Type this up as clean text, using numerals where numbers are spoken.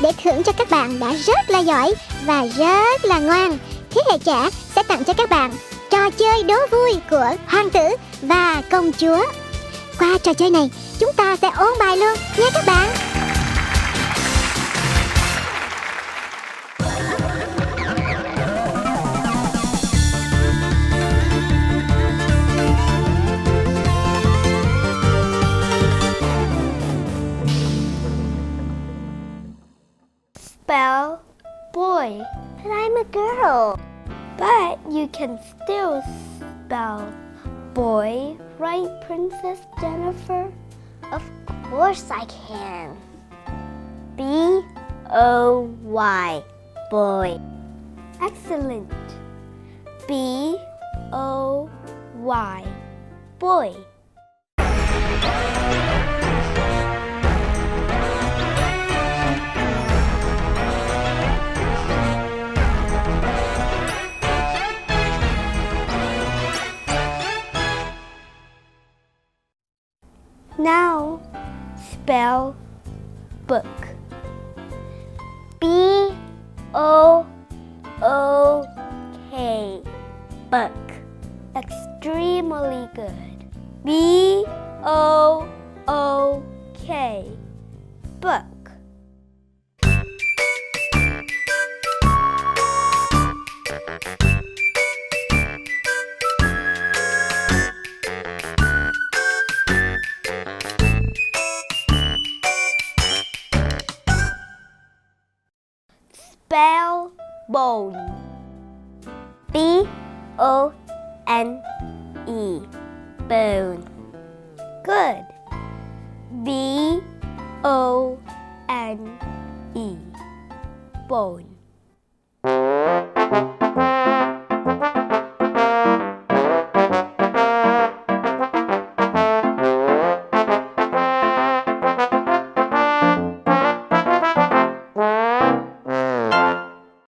để thưởng cho các bạn đã rất là giỏi và rất là ngoan. Thế hệ trẻ sẽ tặng cho các bạn trò chơi đố vui của hoàng tử và công chúa. Qua trò chơi này, chúng ta sẽ ôn bài luôn nha các bạn. Spell boy. But I'm a girl. But you can still spell boy, right, Princess Jennifer? Of course I can. B-O-Y, boy. Excellent. B-O-Y, boy. Now, spell book. B-O-O-K, book. Extremely good. B-O-O-K, book. Spell bone. B-O-N-E, bone. Good. B-O-N-E, bone.